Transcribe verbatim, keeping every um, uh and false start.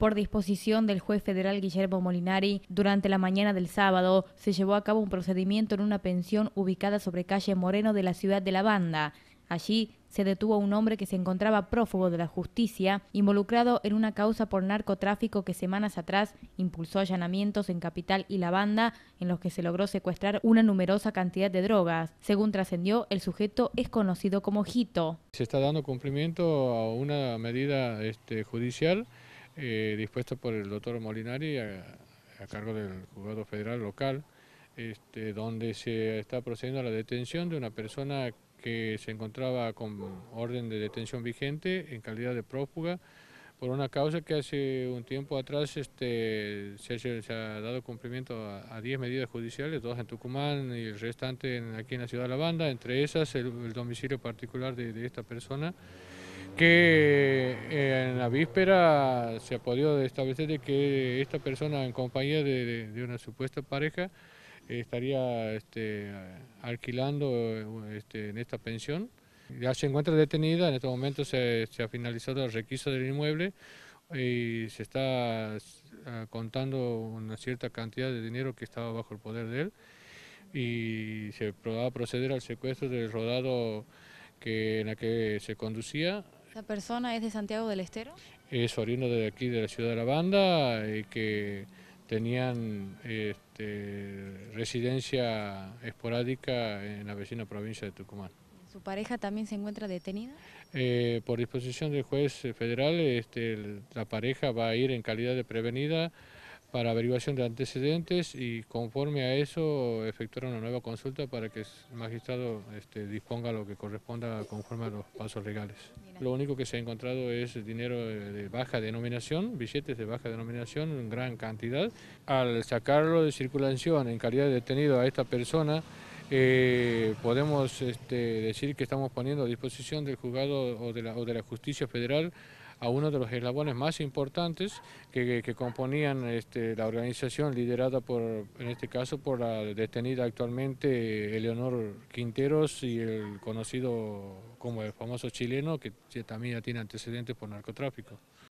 Por disposición del juez federal Guillermo Molinari, durante la mañana del sábado se llevó a cabo un procedimiento en una pensión ubicada sobre calle Moreno de la ciudad de La Banda. Allí se detuvo a un hombre que se encontraba prófugo de la justicia, involucrado en una causa por narcotráfico que semanas atrás impulsó allanamientos en Capital y La Banda, en los que se logró secuestrar una numerosa cantidad de drogas. Según trascendió, el sujeto es conocido como Jito. Se está dando cumplimiento a una medida este, judicial eh, dispuesta por el doctor Molinari a, a cargo del juzgado federal local, este, donde se está procediendo a la detención de una persona que se encontraba con orden de detención vigente en calidad de prófuga por una causa que hace un tiempo atrás este, se, se ha dado cumplimiento a diez medidas judiciales, dos en Tucumán y el restante en, aquí en la ciudad de La Banda, entre esas el, el domicilio particular de, de esta persona, que eh, en la víspera se ha podido establecer de que esta persona en compañía de, de, de una supuesta pareja eh, estaría este, alquilando este, en esta pensión. Ya se encuentra detenida, en este momento se, se ha finalizado el requisito del inmueble y se está uh, contando una cierta cantidad de dinero que estaba bajo el poder de él y se va a proceder al secuestro del rodado que, en la que se conducía. ¿Esa persona es de Santiago del Estero? Es oriundo de aquí, de la ciudad de La Banda, y que tenían este, residencia esporádica en la vecina provincia de Tucumán. ¿Su pareja también se encuentra detenida? Eh, por disposición del juez federal, este, la pareja va a ir en calidad de prevenida para averiguación de antecedentes y conforme a eso efectuar una nueva consulta para que el magistrado este, disponga lo que corresponda conforme a los pasos legales. Lo único que se ha encontrado es dinero de baja denominación, billetes de baja denominación en gran cantidad. Al sacarlo de circulación en calidad de detenido a esta persona, Eh, podemos este, decir que estamos poniendo a disposición del juzgado o de la, o de la justicia federal a uno de los eslabones más importantes que, que componían este, la organización liderada por, en este caso, por la detenida actualmente Eleonor Quinteros y el conocido como el famoso chileno que también ya tiene antecedentes por narcotráfico.